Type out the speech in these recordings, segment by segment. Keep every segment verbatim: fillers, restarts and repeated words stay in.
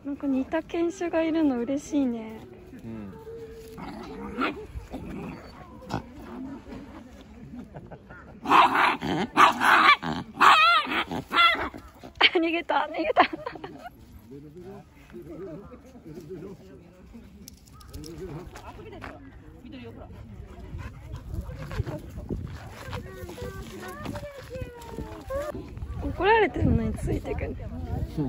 なんか似た犬種がいるの嬉しいね。 うん。 逃げた逃げた。怒られてるのについてくんだよ。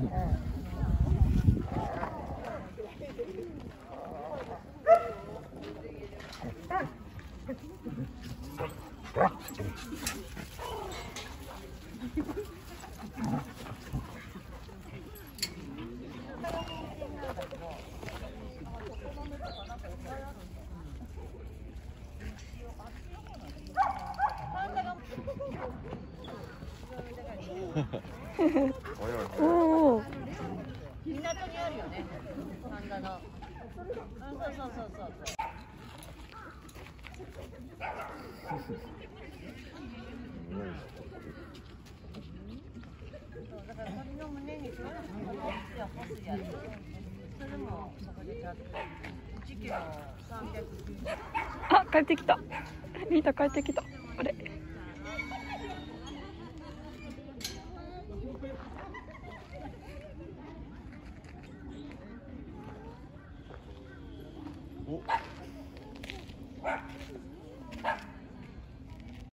おお。 港にあるよね。パンダの。そうそうそうそうそう。だから鳥の胸肉は干すやつ。それもそこで買って。いちキロさんびゃくきゅうじゅう。 あ、帰ってきた。リータ帰ってきた。